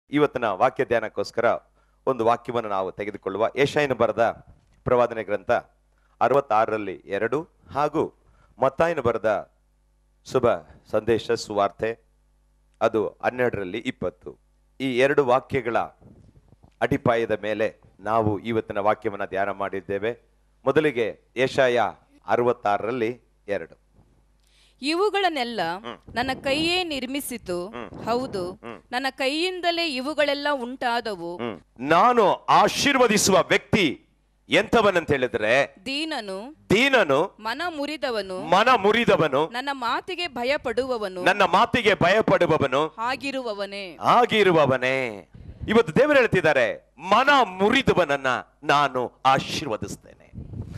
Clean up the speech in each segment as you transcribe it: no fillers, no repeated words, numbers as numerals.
ಇವತ್ತಿನ ವಾಕ್ಯ ಧ್ಯಾನಕ್ಕೋಸ್ಕರ ಒಂದು ವಾಕ್ಯವನ್ನು ನಾವು ತೆಗೆದುಕೊಳ್ಳುವ. ಯೆಶಾಯನ ಬರೆದ ಪ್ರವಾದನೆ ಗ್ರಂಥ 66ರಲ್ಲಿ 2 ಹಾಗೂ ಮತ್ತಾಯನ ಬರೆದ ಶುಭ ಸಂದೇಶ ಸುವಾರ್ತೆ ಅದು 12ರಲ್ಲಿ 20. ಈ 2 ವಾಕ್ಯಗಳ ಅಡಿಪಾಯದ ಮೇಲೆ ನಾವು ಇವತ್ತಿನ ವಾಕ್ಯವನ್ನು ಧ್ಯಾನ ಮಾಡಿದ್ದೇವೆ. ಮೊದಲಿಗೆ ಯೆಶಾಯ 66ರಲ್ಲಿ 2. ಇವುಗಳನ್ನೆಲ್ಲ ನನ್ನ ಕೈಯೇ ನಿರ್ಮಿಸಿತು, ಹೌದು ನನ್ನ ಕೈಯಿಂದಲೇ ಇವುಗಳೆಲ್ಲ ಉಂಟಾದವು. ನಾನು ಆಶೀರ್ವದಿಸುವ ವ್ಯಕ್ತಿ ಎಂತವನಂತ ಹೇಳಿದ್ರೆ ದೀನನು ಮನ ಮುರಿದವನು ನನ್ನ ಮಾತಿಗೆ ಭಯಪಡುವವನು ಆಗಿರುವವನೇ. ಇವತ್ತು ದೇವರು ಹೇಳ್ತಿದ್ದಾರೆ, ಮನ ಮುರಿದವನನ್ನ ನಾನು ಆಶೀರ್ವದಿಸ್ತೇನೆ.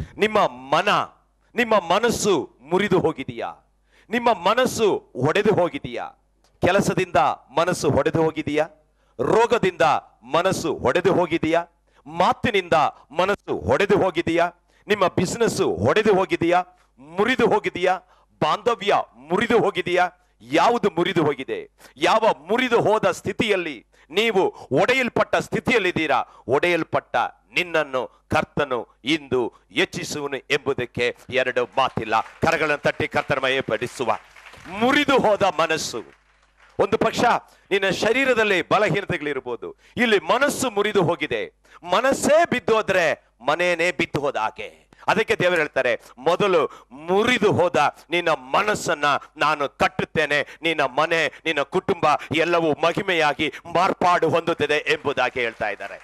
ನಿಮ್ಮ ಮನಸ್ಸು ಮುರಿದು ಹೋಗಿದೆಯಾ? ನಿಮ್ಮ ಮನಸ್ಸು ಒಡೆದು ಹೋಗಿದೆಯಾ? ಕೆಲಸದಿಂದ ಮನಸ್ಸು ಒಡೆದು ಹೋಗಿದೆಯಾ? ರೋಗದಿಂದ ಮನಸ್ಸು ಒಡೆದು ಹೋಗಿದೆಯಾ? ಮಾತಿನಿಂದ ಮನಸ್ಸು ಒಡೆದು ಹೋಗಿದೆಯಾ? ನಿಮ್ಮ ಬಿಸಿನೆಸ್ ಒಡೆದು ಹೋಗಿದೆಯಾ? ಮುರಿದು ಹೋಗಿದೆಯಾ? ಬಾಂಧವ್ಯ ಮುರಿದು ಹೋಗಿದೆಯಾ? ಯಾವುದು ಮುರಿದು ಹೋಗಿದೆ? ಯಾವ ಮುರಿದು ಹೋದ ಸ್ಥಿತಿಯಲ್ಲಿ ನೀವು ಒಡೆಯಲ್ಪಟ್ಟ ಸ್ಥಿತಿಯಲ್ಲಿದ್ದೀರಾ? ಒಡೆಯಲ್ಪಟ್ಟ ನಿನ್ನನ್ನು ಕರ್ತನು ಇಂದು ಹೆಚ್ಚಿಸುವನು ಎಂಬುದಕ್ಕೆ 2 ಮಾತಿಲ್ಲ. ಕರಗಳನ್ನು ತಟ್ಟಿ ಕರ್ತನ ಮಹಿಮೆಪಡಿಸುವ. ಮುರಿದು ಹೋದ ಮನಸ್ಸು, ಒಂದು ಪಕ್ಷ ನಿನ್ನ ಶರೀರದಲ್ಲಿ ಬಲಹೀನತೆಗಳಿರ್ಬೋದು, ಇಲ್ಲಿ ಮನಸ್ಸು ಮುರಿದು ಹೋಗಿದೆ. ಮನಸ್ಸೇ ಬಿದ್ದು ಹೋದ್ರೆ ಮನೇನೇ ಬಿದ್ದು ಹೋದ ಹಾಗೆ. ಅದಕ್ಕೆ ದೇವರು ಹೇಳ್ತಾರೆ, ಮೊದಲು ಮುರಿದು ಹೋದ ನಿನ್ನ ಮನಸ್ಸನ್ನ ನಾನು ಕಟ್ಟುತ್ತೇನೆ, ನಿನ್ನ ಮನೆ ನಿನ್ನ ಕುಟುಂಬ ಎಲ್ಲವೂ ಮಹಿಮೆಯಾಗಿ ಮಾರ್ಪಾಡು ಹೊಂದುತ್ತದೆ ಎಂಬುದಾಗಿ ಹೇಳ್ತಾ ಇದ್ದಾರೆ.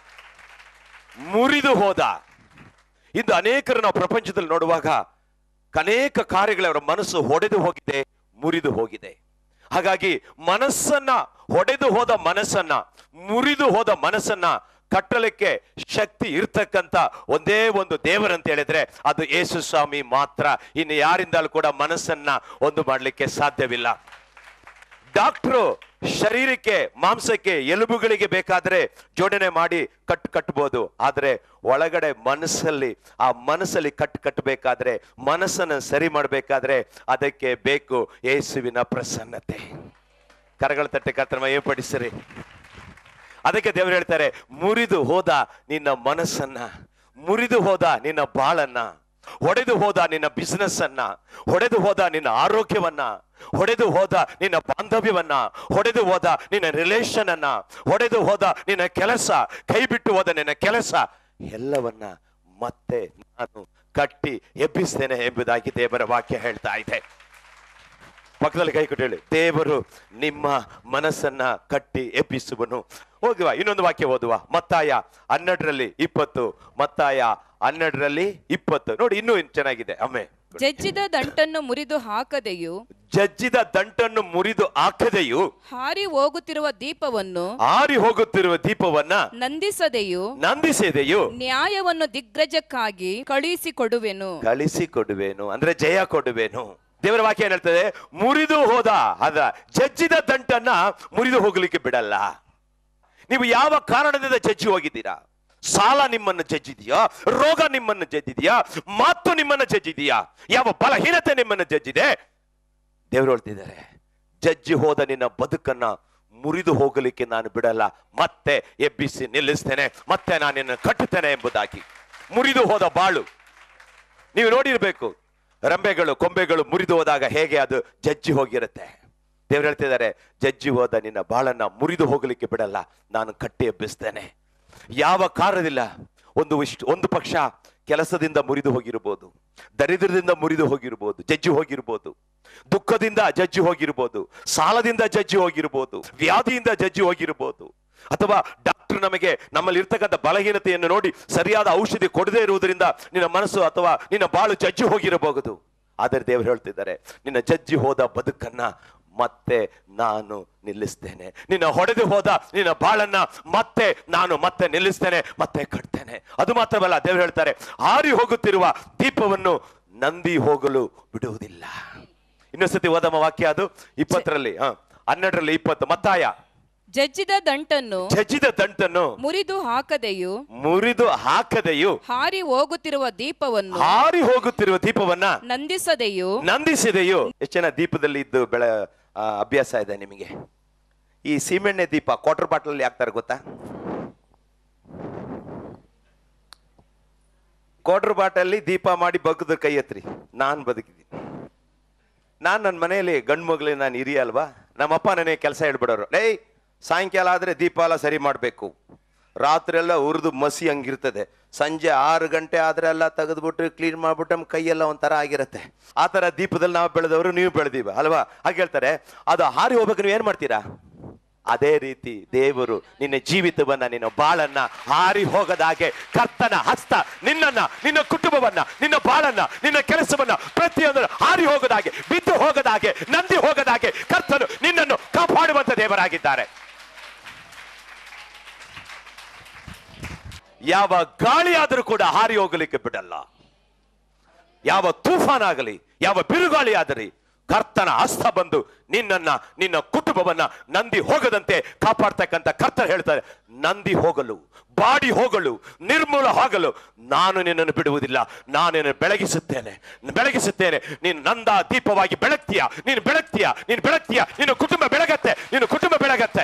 ಮುರಿದು ಹೋದ. ಇಂದು ಅನೇಕರು ನಾವು ಪ್ರಪಂಚದಲ್ಲಿ ನೋಡುವಾಗ ಅನೇಕ ಕಾರ್ಯಗಳ ಅವರ ಮನಸ್ಸು ಒಡೆದು ಹೋಗಿದೆ, ಮುರಿದು ಹೋಗಿದೆ. ಹಾಗಾಗಿ ಮನಸ್ಸನ್ನ ಒಡೆದು ಹೋದ ಮನಸ್ಸನ್ನ, ಮುರಿದು ಹೋದ ಮನಸ್ಸನ್ನ ಕಟ್ಟಲಿಕ್ಕೆ ಶಕ್ತಿ ಇರ್ತಕ್ಕಂಥ ಒಂದೇ ಒಂದು ದೇವರಂತ ಹೇಳಿದ್ರೆ ಅದು ಯೇಸು ಸ್ವಾಮಿ ಮಾತ್ರ. ಇನ್ನು ಯಾರಿಂದಲೂ ಕೂಡ ಮನಸ್ಸನ್ನ ಒಂದು ಮಾಡಲಿಕ್ಕೆ ಸಾಧ್ಯವಿಲ್ಲ. ಡಾಕ್ಟ್ರು ಶರೀರಕ್ಕೆ, ಮಾಂಸಕ್ಕೆ, ಎಲುಬುಗಳಿಗೆ ಬೇಕಾದ್ರೆ ಜೋಡಣೆ ಮಾಡಿ ಕಟ್ಟಬಹುದು. ಆದ್ರೆ ಒಳಗಡೆ ಆ ಮನಸ್ಸಲ್ಲಿ ಕಟ್ಟಬೇಕಾದ್ರೆ, ಮನಸ್ಸನ್ನು ಸರಿ ಮಾಡಬೇಕಾದ್ರೆ ಅದಕ್ಕೆ ಬೇಕು ಯೇಸುವಿನ ಪ್ರಸನ್ನತೆ. ಕರಗಳ ತಟ್ಟೆ ಕರ್ತನ ಮಹಿಮೆಪಡಿಸಿರಿ. ಅದಕ್ಕೆ ದೇವರು ಹೇಳ್ತಾರೆ, ಮುರಿದು ಹೋದ ನಿನ್ನ ಮನಸ್ಸನ್ನ, ಮುರಿದು ಹೋದ ನಿನ್ನ ಬಾಳನ್ನ, ಹೊಡೆದು ಹೋದ ನಿನ್ನ ಬಿಸಿನೆಸ್ ಅನ್ನ, ಹೊಡೆದು ಹೋದ ನಿನ್ನ ಆರೋಗ್ಯವನ್ನ, ಹೊಡೆದು ಹೋದ ನಿನ್ನ ಬಾಂಧವ್ಯವನ್ನ, ಹೊಡೆದು ಹೋದ ನಿನ್ನ ರಿಲೇಷನ್ ಅನ್ನ, ಹೊಡೆದು ಹೋದ ನಿನ್ನ ಕೆಲಸ, ಕೈ ಬಿಟ್ಟು ಹೋದ ನಿನ್ನ ಕೆಲಸ ಎಲ್ಲವನ್ನ ಮತ್ತೆ ನಾನು ಕಟ್ಟಿ ಎಬ್ಬಿಸ್ತೇನೆ ಎಂಬುದಾಗಿ ದೇವರ ವಾಕ್ಯ ಹೇಳ್ತಾ ಇದೆ. ಪಕ್ಕದಲ್ಲಿ ಕೈ ಕೊಟ್ಟು ಹೇಳಿ, ದೇವರು ನಿಮ್ಮ ಮನಸ್ಸನ್ನ ಕಟ್ಟಿ ಎಬ್ಬಿಸುವನು. ಹೋಗುವ ಇನ್ನೊಂದು ವಾಕ್ಯ ಓದುವ. ಮತ್ತಾಯ 12ರಲ್ಲಿ 20. ಮತ್ತಾಯ 12ರಲ್ಲಿ 20 ನೋಡಿ, ಇನ್ನೂ ಚೆನ್ನಾಗಿದೆ. ಅಮ್ಮೆ, ಜಜ್ಜಿದ ದಂಟನ್ನು ಮುರಿದು ಹಾಕದೆಯು ಹಾರಿ ಹೋಗುತ್ತಿರುವ ದೀಪವನ್ನ ನಂದಿಸದೆಯು ನ್ಯಾಯವನ್ನು ದಿಗ್ಗಜಕ್ಕಾಗಿ ಕಳಿಸಿಕೊಡುವೆನು ಅಂದ್ರೆ ಜಯ ಕೊಡುವೆನು. ದೇವರ ವಾಕ್ಯ ಏನ್ ಹೇಳ್ತದೆ? ಮುರಿದು ಹೋದ, ಜಜ್ಜಿದ ದಂಟನ್ನ ಮುರಿದು ಹೋಗ್ಲಿಕ್ಕೆ ಬಿಡಲ್ಲ. ನೀವು ಯಾವ ಕಾರಣದಿಂದ ಜಜ್ಜಿ ಹೋಗಿದ್ದೀರಾ? ಸಾಲ ನಿಮ್ಮನ್ನು ಜಜ್ಜಿದೆಯಾ? ರೋಗ ನಿಮ್ಮನ್ನು ಜಜ್ಜಿದೆಯಾ? ಮಾತು ನಿಮ್ಮನ್ನು ಜಜ್ಜಿದೆಯಾ? ಯಾವ ಬಲಹೀನತೆ ನಿಮ್ಮನ್ನು ಜಜ್ಜಿದೆ? ದೇವರು ಹೇಳ್ತಿದ್ದಾರೆ, ಜಜ್ಜಿ ಹೋದ ನಿನ್ನ ಬದುಕನ್ನ ಮುರಿದು ಹೋಗಲಿಕ್ಕೆ ನಾನು ಬಿಡಲ್ಲ, ಮತ್ತೆ ಎಬ್ಬಿಸಿ ನಿಲ್ಲಿಸ್ತೇನೆ, ಮತ್ತೆ ನಾನು ನಿನ್ನ ಕಟ್ಟುತ್ತೇನೆ ಎಂಬುದಾಗಿ. ಮುರಿದು ಹೋದ ಬಾಳು ನೀವು ನೋಡಿರ್ಬೇಕು. ರಂಬೆಗಳು, ಕೊಂಬೆಗಳು ಮುರಿದು ಹೋದಾಗ ಹೇಗೆ ಅದು ಜಜ್ಜಿ ಹೋಗಿರುತ್ತೆ. ದೇವರು ಹೇಳ್ತಿದ್ದಾರೆ, ಜಜ್ಜಿ ಹೋದ ನಿನ್ನ ಬಾಳನ್ನ ಮುರಿದು ಹೋಗಲಿಕ್ಕೆ ಬಿಡಲ್ಲ, ನಾನು ಕಟ್ಟಿ ಎಬ್ಬಿಸ್ತೇನೆ. ಯಾವ ಕಾರಣದಿಂದ? ಒಂದು ಪಕ್ಷ ಕೆಲಸದಿಂದ ಮುರಿದು ಹೋಗಿರ್ಬೋದು, ದರಿದ್ರದಿಂದ ಮುರಿದು ಹೋಗಿರ್ಬೋದು, ಜಜ್ಜಿ ಹೋಗಿರ್ಬೋದು, ದುಃಖದಿಂದ ಜಜ್ಜಿ ಹೋಗಿರ್ಬೋದು, ಸಾಲದಿಂದ ಜಜ್ಜಿ ಹೋಗಿರ್ಬೋದು, ವ್ಯಾಧಿಯಿಂದ ಜಜ್ಜಿ ಹೋಗಿರ್ಬೋದು, ಅಥವಾ ಡಾಕ್ಟರ್ ನಮ್ಮಲ್ಲಿ ಇರ್ತಕ್ಕಂಥ ಬಲಹೀನತೆಯನ್ನು ನೋಡಿ ಸರಿಯಾದ ಔಷಧಿ ಕೊಡದೇ ಇರುವುದರಿಂದ ನಿನ್ನ ಮನಸ್ಸು ಅಥವಾ ನಿನ್ನ ಬಾಳು ಜಜ್ಜಿ ಹೋಗಿರಬಹುದು. ಆದರೆ ದೇವರು ಹೇಳ್ತಿದ್ದಾರೆ, ನಿನ್ನ ಜಜ್ಜಿ ಹೋದ ಬದುಕನ್ನ ಮತ್ತೆ ನಾನು ನಿಲ್ಲಿಸ್ತೇನೆ. ನಿನ್ನ ಹೊಡೆದು ಹೋದ ನಿನ್ನ ಬಾಳನ್ನ ನಾನು ಮತ್ತೆ ನಿಲ್ಲಿಸ್ತೇನೆ, ಮತ್ತೆ ಕಟ್ತೇನೆ. ಅದು ಮಾತ್ರವಲ್ಲ, ದೇವರು ಹೇಳ್ತಾರೆ, ಹಾರಿ ಹೋಗುತ್ತಿರುವ ದೀಪವನ್ನು ನಂದಿ ಹೋಗಲು ಬಿಡುವುದಿಲ್ಲ. ಇನ್ನೊಂದ್ಸತಿ ಓದಮ್ಮ ವಾಕ್ಯ, ಅದು 20ರಲ್ಲಿ 12ರಲ್ಲಿ 20. ಮತ್ತಾಯ ಜಜ್ಜಿದ ದಂಟನ್ನು ಮುರಿದು ಹಾಕದೆಯು ಹಾರಿ ಹೋಗುತ್ತಿರುವ ದೀಪವನ್ನ ನಂದಿಸದೆಯು. ಎಷ್ಟು ಜನ ದೀಪದಲ್ಲಿ ಇದ್ದು ಅಭ್ಯಾಸ ಇದೆ ನಿಮಗೆ? ಈ ಸೀಮೆಣ್ಣೆ ದೀಪ ಕ್ವಾರ್ಟರ್ ಬಾಟಲ್ ಹಾಕ್ತಾರೆ ಗೊತ್ತಾ? ಕ್ವಾರ್ಟರ್ ಬಾಟಲ್ಲಿ ದೀಪ ಮಾಡಿ ಬಗ್ಗದ ಕೈ ಎತ್ರಿ. ನಾನು ಬದುಕಿದ್ದೀನಿ. ನಾನು ನನ್ನ ಮನೆಯಲ್ಲಿ ಗಂಡು ಮಗಳು, ನಾನು ಹಿರಿಯ ಅಲ್ವಾ, ನಮ್ಮಪ್ಪ ನನಗೆ ಕೆಲಸ ಹೇಳ್ಬಿಡೋರು, ಡೇಯ್ ಸಾಯಂಕಾಲ ಆದರೆ ದೀಪ ಎಲ್ಲ ಸರಿ ಮಾಡಬೇಕು, ರಾತ್ರಿ ಎಲ್ಲ ಉರಿದು ಮಸಿ ಹಂಗಿರ್ತದೆ, ಸಂಜೆ 6 ಗಂಟೆ ಆದ್ರೆ ಎಲ್ಲ ತೆಗೆದ್ಬಿಟ್ಟು ಕ್ಲೀನ್ ಮಾಡ್ಬಿಟ್ಟು ನಮ್ಮ ಕೈಯೆಲ್ಲ ಒಂಥರ ಆಗಿರುತ್ತೆ. ಆ ಥರ ದೀಪದಲ್ಲಿ ನಾವು ಬೆಳೆದವರು, ನೀವು ಬೆಳೆದೀವ ಅಲ್ವಾ? ಹಾಗೆ ಹೇಳ್ತಾರೆ, ಅದು ಹಾರಿ ಹೋಗ್ಬೇಕು, ನೀವು ಏನು ಮಾಡ್ತೀರಾ? ಅದೇ ರೀತಿ ದೇವರು ನಿನ್ನ ಜೀವಿತವನ್ನ, ನಿನ್ನ ಬಾಳನ್ನ ಹಾರಿ ಹೋಗದಾಗೆ ಕರ್ತನ ಹಸ್ತ ನಿನ್ನನ್ನ, ನಿನ್ನ ಕುಟುಂಬವನ್ನ, ನಿನ್ನ ಬಾಳನ್ನ, ನಿನ್ನ ಕೆಲಸವನ್ನ ಪ್ರತಿಯೊಂದು ಹಾರಿ ಹೋಗದಾಗೆ, ಬಿದ್ದು ಹೋಗದಾಗೆ, ನಂದಿ ಹೋಗದಾಗೆ ಕರ್ತನು ನಿನ್ನನ್ನು ಕಾಪಾಡುವಂತ ದೇವರಾಗಿದ್ದಾರೆ. ಯಾವ ಗಾಳಿ ಆದರೂ ಕೂಡ ಹಾರಿ ಹೋಗಲಿಕ್ಕೆ ಬಿಡಲ್ಲ. ಯಾವ ತೂಫಾನ್ ಆಗಲಿ, ಯಾವ ಬಿರುಗಾಳಿ ಆಗಲಿ, ಕರ್ತನ ಹಸ್ತ ಬಂದು ನಿನ್ನನ್ನ, ನಿನ್ನ ಕುಟುಂಬವನ್ನ ನಂದಿ ಹೋಗದಂತೆ ಕಾಪಾಡ್ತಕ್ಕಂಥ ಕರ್ತರು ಹೇಳ್ತಾರೆ, ನಂದಿ ಹೋಗಲು, ಬಾಡಿ ಹೋಗಲು, ನಿರ್ಮೂಲ ಹೋಗಲು ನಾನು ನಿನ್ನನ್ನು ಬಿಡುವುದಿಲ್ಲ, ನಾನು ನಿನ್ನನ್ನು ಬೆಳಗಿಸುತ್ತೇನೆ. ನೀನು ನಂದ ದೀಪವಾಗಿ ಬೆಳಗ್ತೀಯ, ನೀನು ಬೆಳಗ್ತೀಯ, ನಿನ್ನ ಕುಟುಂಬ ಬೆಳಗತ್ತೆ.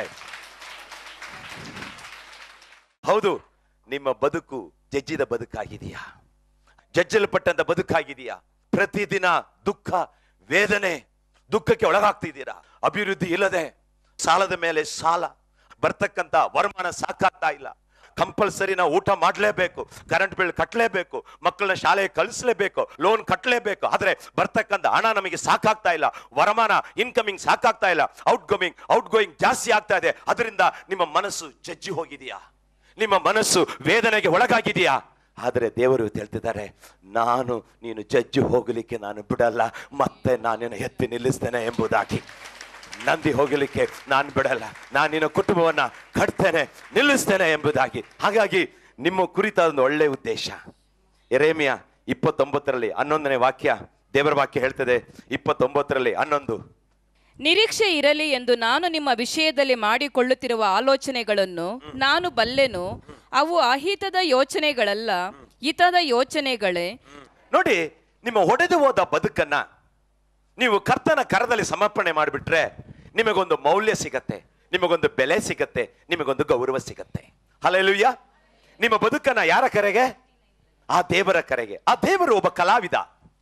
ಹೌದು, ನಿಮ್ಮ ಬದುಕು ಜಜ್ಜಿದ ಬದುಕಾಗಿದೆಯಾ? ಜಜ್ಜಲ್ಪಟ್ಟಂತ ಬದುಕಾಗಿದೆಯಾ? ಪ್ರತಿದಿನ ದುಃಖ, ವೇದನೆ, ದುಃಖಕ್ಕೆ ಒಳಗಾಗ್ತಿದ್ದೀರಾ? ಅಭಿವೃದ್ಧಿ ಇಲ್ಲದೆ, ಸಾಲದ ಮೇಲೆ ಸಾಲ, ಬರ್ತಕ್ಕಂಥ ವರಮಾನ ಸಾಕಾಗ್ತಾ ಇಲ್ಲ, ಕಂಪಲ್ಸರಿ ನಾವು ಊಟ ಮಾಡಲೇಬೇಕು, ಕರೆಂಟ್ ಬಿಲ್ ಕಟ್ಟಲೇಬೇಕು, ಮಕ್ಕಳನ್ನ ಶಾಲೆಗೆ ಕಳಿಸ್ಲೇಬೇಕು, ಲೋನ್ ಕಟ್ಟಲೇಬೇಕು, ಆದ್ರೆ ಬರ್ತಕ್ಕಂಥ ಹಣ ನಮಗೆ ಸಾಕಾಗ್ತಾ ಇಲ್ಲ, ವರಮಾನ ಇನ್ಕಮಿಂಗ್ ಸಾಕಾಗ್ತಾ ಇಲ್ಲ, ಔಟ್ ಗೋಯಿಂಗ್ ಜಾಸ್ತಿ ಆಗ್ತಾ ಇದೆ. ಅದರಿಂದ ನಿಮ್ಮ ಮನಸ್ಸು ಜಜ್ಜಿ ಹೋಗಿದೆಯಾ? ನಿಮ್ಮ ಮನಸ್ಸು ವೇದನೆಗೆ ಒಳಗಾಗಿದೆಯಾ? ಆದರೆ ದೇವರು ಹೇಳ್ತಿದ್ದಾರೆ, ನೀನು ಜಜ್ಜಿ ಹೋಗಲಿಕ್ಕೆ ನಾನು ಬಿಡಲ್ಲ, ಮತ್ತೆ ನಾನೇನು ಎತ್ತಿ ನಿಲ್ಲಿಸ್ತೇನೆ ಎಂಬುದಾಗಿ. ನಂದಿ ಹೋಗಲಿಕ್ಕೆ ನಾನು ಬಿಡಲ್ಲ, ನಾನು ನಿನ್ನ ಕುಟುಂಬವನ್ನ ಕಟ್ತೇನೆ, ನಿಲ್ಲಿಸ್ತೇನೆ ಎಂಬುದಾಗಿ. ಹಾಗಾಗಿ ನಿಮ್ಮ ಕುರಿತಾದ ಒಂದು ಒಳ್ಳೆಯ ಉದ್ದೇಶ. ಯೆರೆಮೀಯ 29ರಲ್ಲಿ 11ನೇ ವಾಕ್ಯ, ದೇವರ ವಾಕ್ಯ ಹೇಳ್ತದೆ, 29ರಲ್ಲಿ 11, ನಿರೀಕ್ಷೆ ಇರಲಿ ಎಂದು ನಾನು ನಿಮ್ಮ ವಿಷಯದಲ್ಲಿ ಮಾಡಿಕೊಳ್ಳುತ್ತಿರುವ ಆಲೋಚನೆಗಳನ್ನು ನಾನು ಬಲ್ಲೆನು, ಅವು ಅಹಿತದ ಯೋಚನೆಗಳಲ್ಲ, ಹಿತದ ಯೋಚನೆಗಳೇ. ನೋಡಿ, ನಿಮ್ಮ ಒಡೆದು ಹೋದ ಬದುಕನ್ನ ನೀವು ಕರ್ತನ ಕರದಲ್ಲಿ ಸಮರ್ಪಣೆ ಮಾಡಿಬಿಟ್ರೆ ನಿಮಗೊಂದು ಮೌಲ್ಯ ಸಿಗತ್ತೆ, ನಿಮಗೊಂದು ಬೆಲೆ ಸಿಗತ್ತೆ, ನಿಮಗೊಂದು ಗೌರವ ಸಿಗತ್ತೆ. ಹಲ್ಲೆಲೂಯಾ. ನಿಮ್ಮ ಬದುಕನ್ನ ಯಾರ ಕರೆಗೆ? ಆ ದೇವರ ಕರೆಗೆ. ಆ ದೇವರು ಒಬ್ಬ ಕಲಾವಿದ.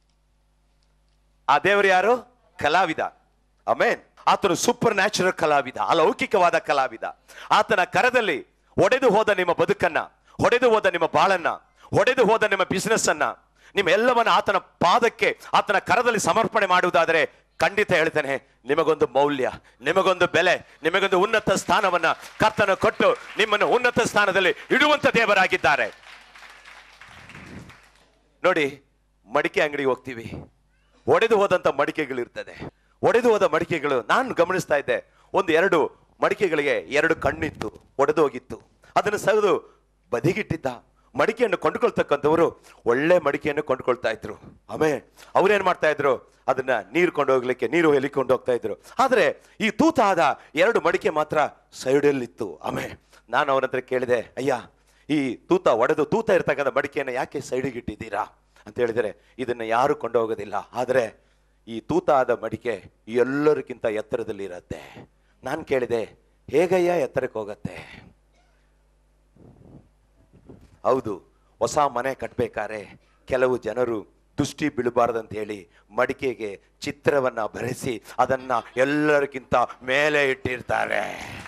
ಆ ದೇವರು ಯಾರು? ಕಲಾವಿದ. ಆಮೆನ್. ಆತನು ಸೂಪರ್ ನ್ಯಾಚುರಲ್ ಕಲಾವಿದ, ಅಲೌಕಿಕವಾದ ಕಲಾವಿದ. ಆತನ ಕರದಲ್ಲಿ ಒಡೆದು ಹೋದ ನಿಮ್ಮ ಬದುಕನ್ನ, ಒಡೆದು ಹೋದ ನಿಮ್ಮ ಬಾಳನ್ನ, ಒಡೆದು ಹೋದ ನಿಮ್ಮ ಬಿಸಿನೆಸ್ ಅನ್ನ, ನಿಮ್ಮ ಎಲ್ಲವನ್ನ ಆತನ ಪಾದಕ್ಕೆ, ಆತನ ಕರದಲ್ಲಿ ಸಮರ್ಪಣೆ ಮಾಡುವುದಾದರೆ ಖಂಡಿತ ಹೇಳ್ತೇನೆ, ನಿಮಗೊಂದು ಮೌಲ್ಯ, ನಿಮಗೊಂದು ಬೆಲೆ, ನಿಮಗೊಂದು ಉನ್ನತ ಸ್ಥಾನವನ್ನ ಕರ್ತನ ಕೊಟ್ಟು ನಿಮ್ಮನ್ನು ಉನ್ನತ ಸ್ಥಾನದಲ್ಲಿ ಇಡುವಂತ ದೇವರಾಗಿದ್ದಾರೆ. ನೋಡಿ, ಮಡಿಕೆ ಅಂಗಡಿಗೆ ಹೋಗ್ತೀವಿ, ಒಡೆದು ಹೋದಂತ ಮಡಿಕೆಗಳಿರ್ತದೆ. ಒಡೆದು ಹೋದ ಮಡಿಕೆಗಳು ನಾನು ಗಮನಿಸ್ತಾ ಇದ್ದೆ, 1-2 ಮಡಿಕೆಗಳಿಗೆ 2 ಕಣ್ಣಿತ್ತು, ಒಡೆದು ಹೋಗಿತ್ತು. ಅದನ್ನು ಸರಿದು ಬದಿಗಿಟ್ಟಿದ್ದ. ಮಡಿಕೆಯನ್ನು ಕೊಂಡ್ಕೊಳ್ತಕ್ಕಂಥವರು ಒಳ್ಳೆ ಮಡಿಕೆಯನ್ನು ಕೊಂಡ್ಕೊಳ್ತಾ ಇದ್ರು. ಆಮೇಲೆ ಅವ್ರೇನ್ ಮಾಡ್ತಾ ಇದ್ರು, ಅದನ್ನ ನೀರು ಕೊಂಡೋಗ್ಲಿಕ್ಕೆ ನೀರು ಎಲಿಕೊಂಡು ಹೋಗ್ತಾ ಇದ್ರು. ಆದ್ರೆ ಈ ತೂತಾದ 2 ಮಡಿಕೆ ಮಾತ್ರ ಸೈಡಲ್ಲಿತ್ತು. ಆಮೇಲೆ ನಾನು ಅವನ ಹತ್ರ ಕೇಳಿದೆ, ಅಯ್ಯ, ಈ ಒಡೆದು ತೂತ ಇರ್ತಕ್ಕಂಥ ಮಡಿಕೆಯನ್ನು ಯಾಕೆ ಸೈಡಿಗೆ ಇಟ್ಟಿದ್ದೀರಾ ಅಂತ ಹೇಳಿದರೆ, ಇದನ್ನ ಯಾರು ಕೊಂಡೋಗೋದಿಲ್ಲ, ಆದ್ರೆ ಈ ತೂತಾದ ಮಡಿಕೆ ಎಲ್ಲರಿಗಿಂತ ಎತ್ತರದಲ್ಲಿ ಇರತ್ತೆ. ನಾನು ಕೇಳಿದೆ, ಹೇಗಯ್ಯ ಎತ್ತರಕ್ಕೆ ಹೋಗತ್ತೆ? ಹೌದು, ಹೊಸ ಮನೆ ಕಟ್ಟಬೇಕಾದ್ರೆ ಕೆಲವು ಜನರು ದೃಷ್ಟಿ ಬೀಳಬಾರ್ದಂತ ಹೇಳಿ ಮಡಿಕೆಗೆ ಚಿತ್ರವನ್ನ ಬರೆಸಿ ಅದನ್ನ ಎಲ್ಲರಿಗಿಂತ ಮೇಲೆ ಇಟ್ಟಿರ್ತಾರೆ.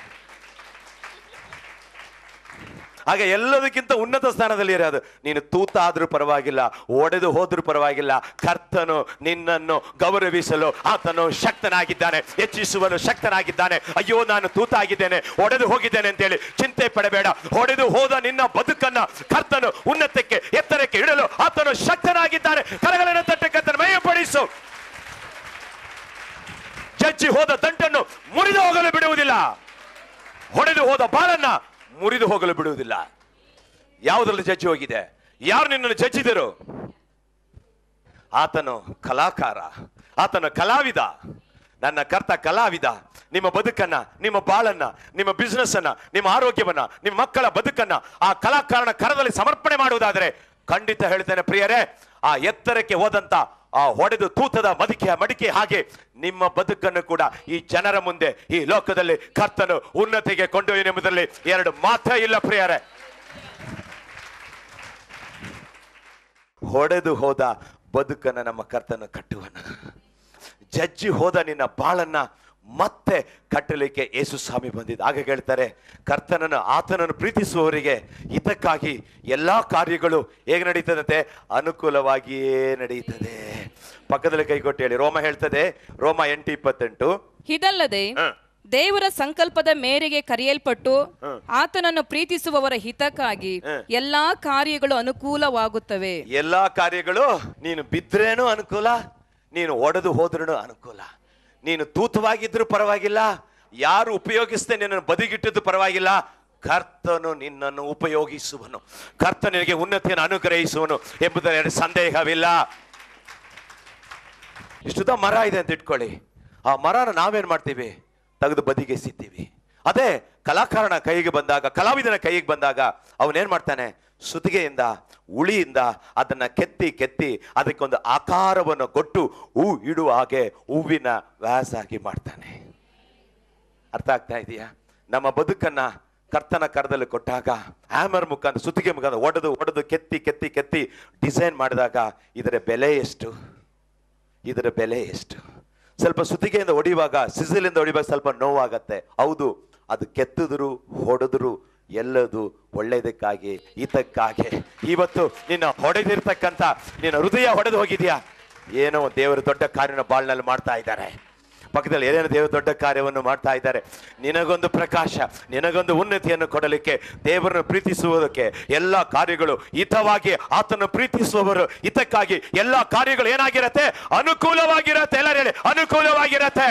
ಹಾಗೆ ಎಲ್ಲದಕ್ಕಿಂತ ಉನ್ನತ ಸ್ಥಾನದಲ್ಲಿ ಇರೋದು. ನೀನು ತೂತ ಆದ್ರೂ ಪರವಾಗಿಲ್ಲ, ಒಡೆದು ಹೋದ್ರೂ ಪರವಾಗಿಲ್ಲ, ಕರ್ತನು ನಿನ್ನನ್ನು ಗೌರವಿಸಲು ಆತನು ಶಕ್ತನಾಗಿದ್ದಾನೆ, ಹೆಚ್ಚಿಸುವನು ಶಕ್ತನಾಗಿದ್ದಾನೆ. ಅಯ್ಯೋ, ನಾನು ತೂತ ಆಗಿದ್ದೇನೆ, ಒಡೆದು ಹೋಗಿದ್ದೇನೆ ಅಂತೇಳಿ ಚಿಂತೆ ಪಡಬೇಡ. ಒಡೆದು ಹೋದ ನಿನ್ನ ಬದುಕನ್ನ ಕರ್ತನು ಉನ್ನತಕ್ಕೆ, ಎತ್ತರಕ್ಕೆ ಇಡಲು ಆತನು ಶಕ್ತನಾಗಿದ್ದಾನೆ. ಕರಗಳನ್ನು ತಟ್ಟಿ ಕರ್ತನ ಮಹಿಮೆಪಡಿಸು. ಜಜ್ಜಿ ಹೋದ ದಂಟನ್ನು ಮುರಿದು ಹೋಗಲು ಬಿಡುವುದಿಲ್ಲ, ಒಡೆದು ಹೋದ ಬಾಳನ್ನ ಮುರಿದು ಹೋಗಲು ಬಿಡುವುದಿಲ್ಲ. ಯಾವುದರಲ್ಲಿ ಜಜ್ಜಿ ಹೋಗಿದೆ? ಯಾರು ನಿನ್ನನ್ನು ಜಜ್ಜಿದರು? ಆತನು ಕಲಾಕಾರ, ಆತನು ಕಲಾವಿದ. ನನ್ನ ಕರ್ತ ಕಲಾವಿದ. ನಿಮ್ಮ ಬದುಕನ್ನ, ನಿಮ್ಮ ಬಾಳನ್ನ, ನಿಮ್ಮ ಬಿಸ್ನೆಸ್ ಅನ್ನ, ನಿಮ್ಮ ಆರೋಗ್ಯವನ್ನ, ನಿಮ್ಮ ಮಕ್ಕಳ ಬದುಕನ್ನ ಆ ಕಲಾಕಾರನ ಕರದಲ್ಲಿ ಸಮರ್ಪಣೆ ಮಾಡುವುದಾದರೆ ಖಂಡಿತ ಹೇಳ್ತೇನೆ ಪ್ರಿಯರೇ, ಆ ಎತ್ತರಕ್ಕೆ ಹೋದಂತ ಆ ಹೊಡೆದು ತೂತದ ಮಡಿಕೆ ಹಾಗೆ ನಿಮ್ಮ ಬದುಕನ್ನು ಕೂಡ ಈ ಜನರ ಮುಂದೆ ಈ ಲೋಕದಲ್ಲಿ ಕರ್ತನು ಉನ್ನತಿಗೆ ಕೊಂಡೊಯ್ಯನೆಂಬುದರಲ್ಲಿ ಎರಡು ಮಾತ್ರ ಇಲ್ಲ ಪ್ರಿಯರೇ. ಹೊಡೆದು ಹೋದ ಬದುಕನ್ನು ನಮ್ಮ ಕರ್ತನು ಕಟ್ಟುವನು. ಜಜ್ಜಿ ಹೋದ ನಿನ್ನ ಬಾಳನ್ನ ಮತ್ತೆ ಕಟ್ಟಲಿಕ್ಕೆ ಯೇಸು ಸ್ವಾಮಿ ಬಂದಿದ್ದ. ಹಾಗೆ ಹೇಳ್ತಾರೆ, ಆತನನ್ನು ಪ್ರೀತಿಸುವವರಿಗೆ ಇದಕ್ಕಾಗಿ ಎಲ್ಲಾ ಕಾರ್ಯಗಳು ಹೇಗೆ ನಡೀತದಂತೆ? ಅನುಕೂಲವಾಗಿಯೇ ನಡೀತದೆ. ಪಕ್ಕದಲ್ಲಿ ಕೈಕೊಟ್ಟು ಹೇಳಿ. ರೋಮ ಹೇಳ್ತದೆ, ರೋಮ 8:28, ಇದಲ್ಲದೆ ದೇವರ ಸಂಕಲ್ಪದ ಮೇರೆಗೆ ಕರೆಯಲ್ಪಟ್ಟು ಆತನನ್ನು ಪ್ರೀತಿಸುವವರ ಹಿತಕ್ಕಾಗಿ ಎಲ್ಲಾ ಕಾರ್ಯಗಳು ಅನುಕೂಲವಾಗುತ್ತವೆ. ಎಲ್ಲಾ ಕಾರ್ಯಗಳು, ನೀನು ಬಿದ್ರೇನು ಅನುಕೂಲ, ನೀನು ಒಡೆದು ಹೋದ್ರೂ ಅನುಕೂಲ, ನೀನು ತೂತವಾಗಿದ್ರು ಪರವಾಗಿಲ್ಲ, ಯಾರು ಉಪಯೋಗಿಸದೆ ನಿನ್ನನ್ನು ಬದಿಗಿಟ್ಟಿದ್ದು ಪರವಾಗಿಲ್ಲ, ಕರ್ತನು ನಿನ್ನನ್ನು ಉಪಯೋಗಿಸುವನು, ಕರ್ತನಿಗೆ ಉನ್ನತಿಯನ್ನು ಅನುಗ್ರಹಿಸುವನು ಎಂಬುದರ ಸಂದೇಹವಿಲ್ಲ. ಇಷ್ಟುದ ಮರ ಇದೆ ಅಂತ ಇಟ್ಕೊಳ್ಳಿ, ಆ ಮರನ ನಾವೇನ್ ಮಾಡ್ತೀವಿ? ತೆಗೆದು ಬದಿಗೆ ಎಸಿತೀವಿ. ಅದೇ ಕಲಾಕಾರನ ಕೈಗೆ ಬಂದಾಗ, ಕಲಾವಿದನ ಕೈಗೆ ಬಂದಾಗ ಅವನೇನ್ ಮಾಡ್ತಾನೆ? ಸುತ್ತಿಗೆಯಿಂದ, ಉಳಿಯಿಂದ ಅದನ್ನ ಕೆತ್ತಿ ಅದಕ್ಕೊಂದು ಆಕಾರವನ್ನು ಕೊಟ್ಟು ಹೂ ಇಡುವ ಹಾಗೆ ಹೂವಿನ ವ್ಯಾಸಾಗಿ ಮಾಡ್ತಾನೆ. ಅರ್ಥ ಆಗ್ತಾ ಇದೆಯಾ? ನಮ್ಮ ಬದುಕನ್ನ ಕರ್ತನ ಕರದಲ್ಲಿ ಕೊಟ್ಟಾಗ ಹ್ಯಾಮರ್ ಮುಖಾಂತರ, ಸುತ್ತಿಗೆ ಮುಖಾಂತರ ಒಡೆದು ಕೆತ್ತಿ ಡಿಸೈನ್ ಮಾಡಿದಾಗ ಇದರ ಬೆಲೆ ಎಷ್ಟು? ಇದರ ಬೆಲೆ ಎಷ್ಟು? ಸ್ವಲ್ಪ ಸುತ್ತಿಗೆಯಿಂದ ಹೊಡಿಯುವಾಗ, ಸಿಸಿಲಿಂದ ಹೊಡಿಯುವಾಗ ಸ್ವಲ್ಪ ನೋವಾಗತ್ತೆ, ಹೌದು. ಅದು ಕೆತ್ತಿದ್ರು ಹೊಡೆದ್ರು ಎಲ್ಲದು ಒಳ್ಳೆಯದಕ್ಕಾಗಿ, ಹಿತಕ್ಕಾಗಿ. ಇವತ್ತು ನಿನ್ನ ಹೊಡೆದಿರ್ತಕ್ಕಂಥ ನಿನ್ನ ಹೃದಯ ಹೊಡೆದು ಹೋಗಿದ್ಯಾ? ಏನೋ ದೇವರು ದೊಡ್ಡ ಕಾರ್ಯನ ಬಾಳ್ನಲ್ಲಿ ಮಾಡ್ತಾ ಇದ್ದಾರೆ. ಪಕ್ಕದಲ್ಲಿ ಏನೇನು ದೇವರು ದೊಡ್ಡ ಕಾರ್ಯವನ್ನು ಮಾಡ್ತಾ ಇದ್ದಾರೆ. ನಿನಗೊಂದು ಪ್ರಕಾಶ, ನಿನಗೊಂದು ಉನ್ನತಿಯನ್ನು ಕೊಡಲಿಕ್ಕೆ, ದೇವರನ್ನು ಪ್ರೀತಿಸುವುದಕ್ಕೆ ಎಲ್ಲ ಕಾರ್ಯಗಳು ಹಿತವಾಗಿ, ಆತನ್ನು ಪ್ರೀತಿಸುವವರು ಹಿತಕ್ಕಾಗಿ ಎಲ್ಲ ಕಾರ್ಯಗಳು ಏನಾಗಿರತ್ತೆ? ಅನುಕೂಲವಾಗಿರತ್ತೆ. ಎಲ್ಲರೂ ಹೇಳಿ, ಅನುಕೂಲವಾಗಿರತ್ತೆ.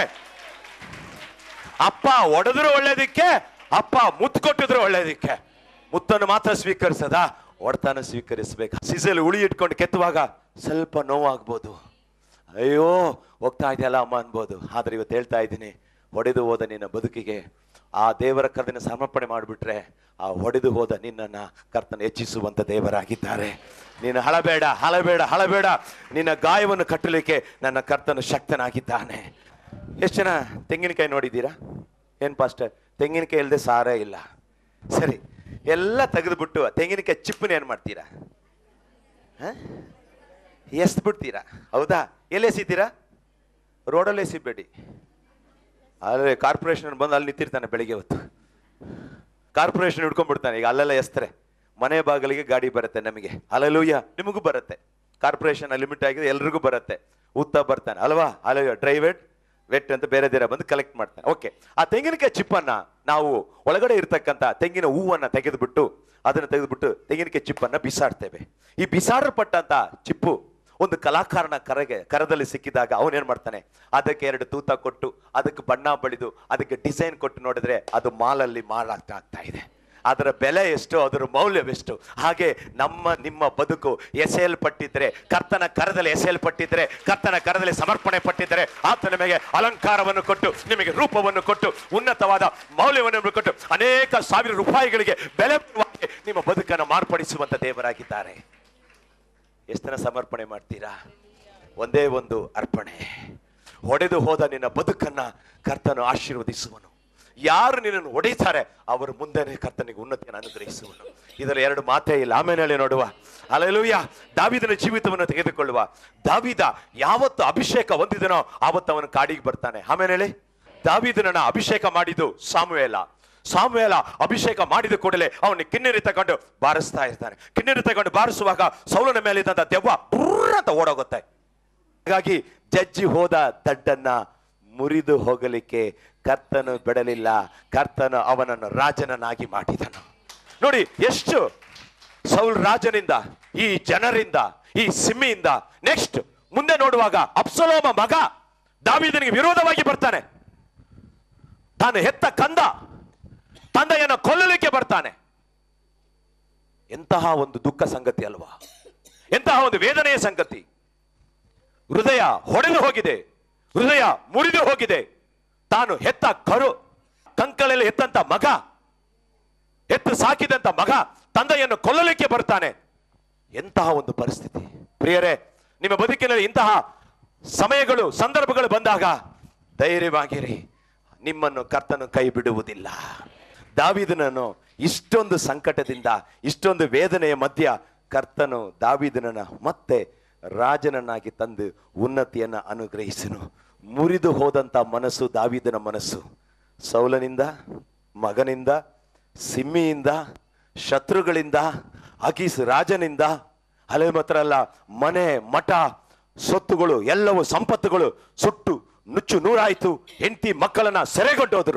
ಅಪ್ಪ ಒಡೆದ್ರು ಒಳ್ಳೇದಕ್ಕೆ, ಅಪ್ಪ ಮುತ್ತು ಕೊಟ್ಟಿದ್ರು ಒಳ್ಳೇದಕ್ಕೆ. ಮುತ್ತನ್ನು ಮಾತ್ರ ಸ್ವೀಕರಿಸದ, ಒಡ್ತಾನ ಸ್ವೀಕರಿಸಬೇಕು. ಸಿಸಲ್ ಉಳಿ ಇಟ್ಕೊಂಡು ಕೆತ್ತುವಾಗ ಸ್ವಲ್ಪ ನೋವಾಗ್ಬೋದು, ಅಯ್ಯೋ ಹೋಗ್ತಾ ಇದೆಯಲ್ಲ ಅಮ್ಮ ಅನ್ಬೋದು. ಆದ್ರೆ ಇವತ್ತು ಹೇಳ್ತಾ ಇದ್ದೀನಿ, ಹೊಡೆದು ಹೋದ ನಿನ್ನ ಬದುಕಿಗೆ ಆ ದೇವರ ಕರ್ತನ ಸಮರ್ಪಣೆ ಮಾಡಿಬಿಟ್ರೆ ಆ ಹೊಡೆದು ಹೋದ ನಿನ್ನನ್ನು ಕರ್ತನ ಹೆಚ್ಚಿಸುವಂತ ದೇವರಾಗಿದ್ದಾರೆ. ನೀನು ಹಳಬೇಡ. ನಿನ್ನ ಗಾಯವನ್ನು ಕಟ್ಟಲಿಕ್ಕೆ ನನ್ನ ಕರ್ತನ ಶಕ್ತನಾಗಿದ್ದಾನೆ. ಎಷ್ಟು ಜನ ತೆಂಗಿನಕಾಯಿ ನೋಡಿದ್ದೀರಾ? ಏನ್ ಪಾಸ್ಟರ್, ತೆಂಗಿನಕಾಯಿ ಇಲ್ಲದೆ ಸಾರೇ ಇಲ್ಲ. ಸರಿ, ಎಲ್ಲ ತೆಗೆದುಬಿಟ್ಟು ತೆಂಗಿನಕಾಯಿ ಚಿಪ್ಪನ ಏನ್ ಮಾಡ್ತೀರಾ? ಎಸ್ದು ಬಿಡ್ತೀರಾ, ಹೌದಾ? ಎಲ್ಲಿ ಎಸಿತೀರಾ? ರೋಡಲ್ಲಿ ಎಸಿಬೇಡಿ. ಅಲ್ಲೇ ಕಾರ್ಪೊರೇಷನ್ ಬಂದು ಅಲ್ಲಿ ನಿಂತಿರ್ತಾನೆ ಬೆಳಿಗ್ಗೆ ಹೊತ್ತು, ಕಾರ್ಪೊರೇಷನ್ ಹಿಡ್ಕೊಂಡ್ಬಿಡ್ತಾನೆ. ಈಗ ಅಲ್ಲೆಲ್ಲ ಎಸ್ತಾರೆ, ಮನೆ ಬಾಗಿಲಿಗೆ ಗಾಡಿ ಬರುತ್ತೆ ನಮಗೆ, ಅಲ್ಲೂಯ್ಯ ನಿಮಗೂ ಬರುತ್ತೆ. ಕಾರ್ಪೊರೇಷನ್ ಲಿಮಿಟ್ ಆಗಿದೆ, ಎಲ್ರಿಗೂ ಬರುತ್ತೆ. ಉತ್ತ ಬರ್ತಾನೆ ಅಲ್ವಾ? ಅಲ್ಲಯ್ಯ ಡ್ರೈವೇಟ್ ವೆಟ್ ಅಂತ ಬೇರೆ ಬೇರೆ ಕಲೆಕ್ಟ್ ಮಾಡ್ತಾನೆ. ಓಕೆ, ಆ ತೆಂಗಿನಕಾಯಿ ಚಿಪ್ಪನ್ನ ನಾವು ಒಳಗಡೆ ಇರ್ತಕ್ಕಂಥ ತೆಂಗಿನ ಹೂವನ್ನ ತೆಗೆದುಬಿಟ್ಟು ತೆಂಗಿನಕಾಯಿ ಚಿಪ್ಪನ್ನ ಬಿಸಾಡ್ತೇವೆ. ಈ ಬಿಸಾಡಲ್ಪಟ್ಟಂತ ಚಿಪ್ಪು ಒಂದು ಕಲಾಕಾರನ ಕರದಲ್ಲಿ ಸಿಕ್ಕಿದಾಗ ಅವನೇನ್ ಮಾಡ್ತಾನೆ? ಅದಕ್ಕೆ 2 ತೂತ ಕೊಟ್ಟು, ಅದಕ್ಕೆ ಬಣ್ಣ ಬಳಿದು, ಅದಕ್ಕೆ ಡಿಸೈನ್ ಕೊಟ್ಟು ನೋಡಿದ್ರೆ ಅದು ಮಾಲಲ್ಲಿ ಮಾರಾಟ ಇದೆ. ಅದರ ಬೆಲೆ ಎಷ್ಟು, ಅದರ ಮೌಲ್ಯವೆಷ್ಟು? ಹಾಗೆ ನಿಮ್ಮ ಬದುಕು ಎಸೆಯಲ್ಪಟ್ಟಿದ್ರೆ, ಕರ್ತನ ಕರದಲ್ಲಿ ಎಸೆಯಲ್ಪಟ್ಟಿದ್ರೆ, ಕರ್ತನ ಕರದಲ್ಲಿ ಸಮರ್ಪಣೆ ಪಟ್ಟಿದ್ರೆ, ಆತ ನಿಮಗೆ ಅಲಂಕಾರವನ್ನು ಕೊಟ್ಟು, ನಿಮಗೆ ರೂಪವನ್ನು ಕೊಟ್ಟು, ಉನ್ನತವಾದ ಮೌಲ್ಯವನ್ನು ಕೊಟ್ಟು, ಅನೇಕ ಸಾವಿರ ರೂಪಾಯಿಗಳಿಗೆ ಬೆಲೆ ನಿಮ್ಮ ಬದುಕನ್ನು ಮಾರ್ಪಡಿಸುವಂತ ದೇವರಾಗಿದ್ದಾರೆ. ಎಷ್ಟು ಜನ ಸಮರ್ಪಣೆ ಮಾಡ್ತೀರಾ? ಒಂದೇ ಒಂದು ಅರ್ಪಣೆ. ಹೊಡೆದು ಹೋದ ನಿನ್ನ ಬದುಕನ್ನ ಕರ್ತನು ಆಶೀರ್ವದಿಸುವನು. ಯಾರು ನಿನ್ನನ್ನು ಹೊಡೆಯುತ್ತಾರೆ ಅವರ ಮುಂದೆನೆ ಕರ್ತನಿಗೆ ಉನ್ನತಿಯನ್ನು ಅನುಗ್ರಹಿಸುವನು. ಇದರ 2 ಮಾತೇ ಇಲ್ಲ. ಆಮೇಲೆ ಹೇಳಿ ನೋಡುವ. ಹಲ್ಲೆಲೂಯಾ. ದಾವೀದನ ಜೀವಿತವನ್ನು ತೆಗೆದುಕೊಳ್ಳುವ. ದಾವೀದ ಯಾವತ್ತು ಅಭಿಷೇಕ ಹೊಂದಿದನೋ ಆವತ್ತು ಅವನು ಕಾಡಿಗೆ ಬರ್ತಾನೆ. ಆಮೇಲೆ ಹೇಳಿ, ದಾವೀದನನ್ನ ಅಭಿಷೇಕ ಮಾಡಿದ್ದು ಸಾಮುವೇಲ ಅಭಿಷೇಕ ಮಾಡಿದ ಕೂಡಲೇ ಅವನಿಗೆ ಕಿನ್ನರಿ ತಗೊಂಡು ಬಾರಿಸ್ತಾ ಇರ್ತಾನೆ. ಕಿನ್ನರಿ ತಗೊಂಡು ಬಾರಿಸುವಾಗ ಸೌಲನ ಮೇಲೆ ಇದ್ದಂತ ದೆವ್ವ ಅಂತ ಓಡೋಗುತ್ತೆ. ಹಾಗಾಗಿ ಜಜ್ಜಿ ಹೋದ ದಡ್ಡನ್ನ ಮುರಿದು ಹೋಗಲಿಕ್ಕೆ ಕರ್ತನು ಬಿಡಲಿಲ್ಲ. ಕರ್ತನು ಅವನನ್ನು ರಾಜನನ್ನಾಗಿ ಮಾಡಿದನು. ನೋಡಿ ಎಷ್ಟು ಸೌಲ್ ರಾಜನಿಂದ, ಈ ಜನರಿಂದ, ಈ ಸಿಮ್ಮಿಯಿಂದ ನೆಕ್ಸ್ಟ್ ಮುಂದೆ ನೋಡುವಾಗ ಅಬ್ಸಲೋಮ ಮಗ ದಾವೀದನಿಗೆ ವಿರೋಧವಾಗಿ ಬರ್ತಾನೆ. ತಾನು ಹೆತ್ತ ತಂದೆಯನ್ನು ಕೊಲ್ಲಲಿಕ್ಕೆ ಬರ್ತಾನೆ. ಎಂತಹ ಒಂದು ದುಃಖ ಸಂಗತಿ ಅಲ್ವಾ? ಎಂತಹ ಒಂದು ವೇದನೆಯ ಸಂಗತಿ. ಹೃದಯ ಹೊಡೆದು ಹೋಗಿದೆ, ಹೃದಯ ಮುರಿದು ಹೋಗಿದೆ. ತಾನು ಹೆತ್ತ ಕಂಕಳಲ್ಲಿ ಹೆತ್ತಂತ ಮಗ, ಹೆತ್ತು ಸಾಕಿದಂತ ಮಗ ತಂದೆಯನ್ನು ಕೊಲ್ಲಲಿಕ್ಕೆ ಬರ್ತಾನೆ. ಎಂತಹ ಒಂದು ಪರಿಸ್ಥಿತಿ ಪ್ರಿಯರೇ! ನಿಮ್ಮ ಬದುಕಿನಲ್ಲಿ ಇಂತಹ ಸಮಯಗಳು ಸಂದರ್ಭಗಳು ಬಂದಾಗ ಧೈರ್ಯವಾಗಿರಿ, ನಿಮ್ಮನ್ನು ಕರ್ತನು ಕೈ ಬಿಡುವುದಿಲ್ಲ. ದಾವೀದನನ್ನು ಇಷ್ಟೊಂದು ಸಂಕಟದಿಂದ, ಇಷ್ಟೊಂದು ವೇದನೆಯ ಮಧ್ಯ ಕರ್ತನು ದಾವೀದನನ್ನ ಮತ್ತೆ ರಾಜನನ್ನಾಗಿ ತಂದು ಉನ್ನತಿಯನ್ನ ಅನುಗ್ರಹಿಸನು. ಮುರಿದು ಹೋದಂತ ಮನಸ್ಸು ದಾವೀದನ ಮನಸ್ಸು. ಸೌಲನಿಂದ, ಮಗನಿಂದ, ಸಿಮ್ಮಿಯಿಂದ, ಶತ್ರುಗಳಿಂದ, ಅಕೀಸ್ ರಾಜನಿಂದ, ಅಲೆ ಮಾತ್ರ ಅಲ್ಲ, ಮನೆ ಮಠ ಸೊತ್ತುಗಳು ಎಲ್ಲವೂ ಸಂಪತ್ತುಗಳು ಸುಟ್ಟು ನುಚ್ಚು ನೂರಾಯಿತು. ಹೆಂಡತಿ ಮಕ್ಕಳನ್ನ ಸೆರೆಗೊಂಡೋದ್ರು.